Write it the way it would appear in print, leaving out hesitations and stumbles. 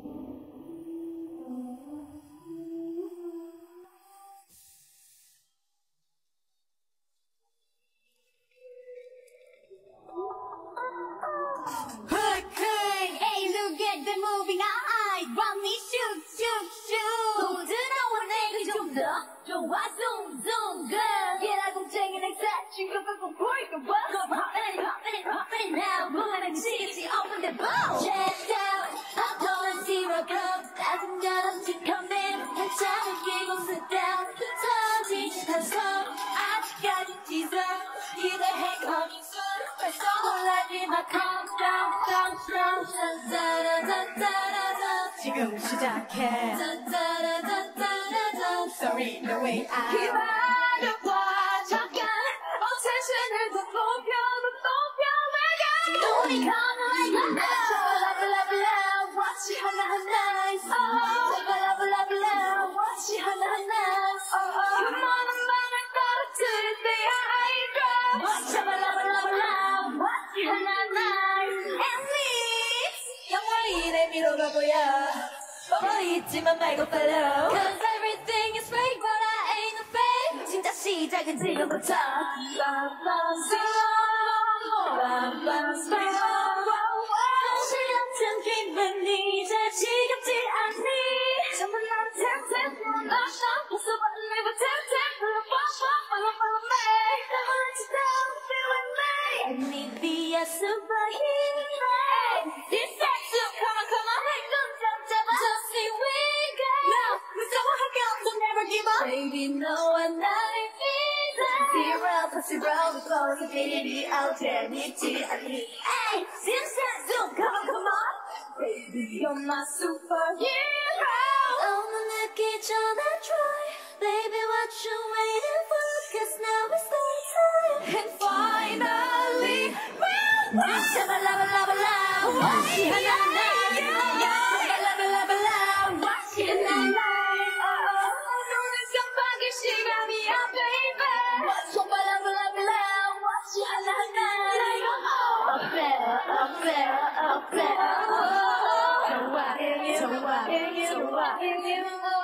moving eye, run me shoot, shoot, shoot. 부드러운 내가 좀 더 좋아, zoom, zoom, girl. 얘라 공쟁이 내 사진, 그거 보이고 봐. Come poppin', poppin', poppin' now. 뭐하는 지겠지, open the bowl. Check out, I'm calling zero cup. 따뜻한 직함에 한참을 끼고 sit down. 터지면서 아직까지 지져. 기대해 coming soon. 벌써 놀라지마, calm down, down, down. 지금 시작해. Sorry, no way out. 기다려봐 잠깐. Obsession을 더 높여 내가. 눈이 감아 like a now. watch 하나하나. watch 하나하나. 그만한 말을 떨어뜨릴 때야 I drop. watch 하나하나. Nmixx. 영화인의 미로가보야. 뻔히 있지만 말고 follow. Cause everything is fake but I ain't a fake. 진짜 시작은 지금부터. 현실 같은 dream은 이제 지겹지 않니. 전부 난 tap tap 넌 아셔. 벌써 받은 내가 tap tap follow me. Never let you down, feel like me. I need be a superhero. This sex come on just see we go. Now, we're so hot, so never give up. Baby, no one night zero, pussy bro, we close the baby out there, need to, I need. Hey, zoom, come on. Baby, you're my superhero. 너무 늦기 전에 try. Baby, what you waiting for? Cause now it's time. And finally, we'll shabba labba labba labba. Watch it, 시간이야, baby. 정말 love, watch it, up there. 좋아,